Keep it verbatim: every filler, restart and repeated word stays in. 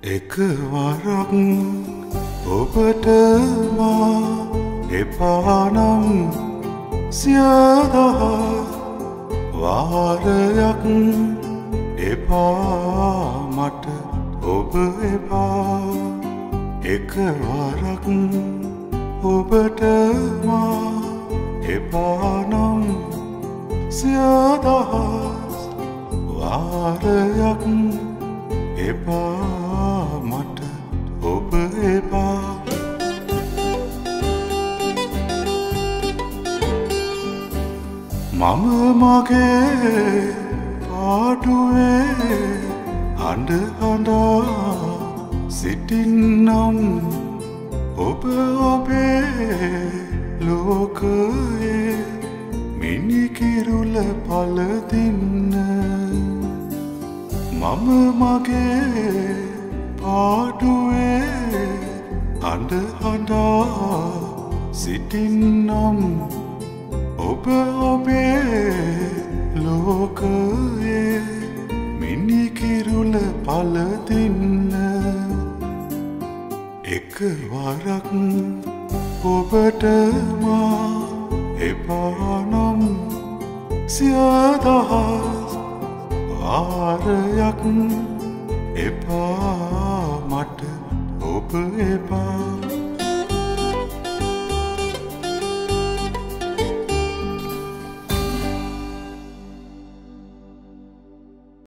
එකවරක් ඔබට මා එපානම් සියදහ වාරයක් එපා මට ඔබ එපා එකවරක් ඔබට මා එපානම් සියදහස් වාරයක් එපා මට ඔබ එපා මම මගේ පාඩුවේ හඬ හඬා සිටින්නම් ඔබ ඔබේ ලෝකයේ මිනිකිරුල පළදින්න මම මගේ පාඩුවේ හඬ හඬා සිටින්නම් ඔබ ඔබේ ලෝකයේ මිනිකිරුල පළදින්න එකවරක් ඔබට මා එපානම් සියදහස් වාරයක් එපා මට ඔබ එපා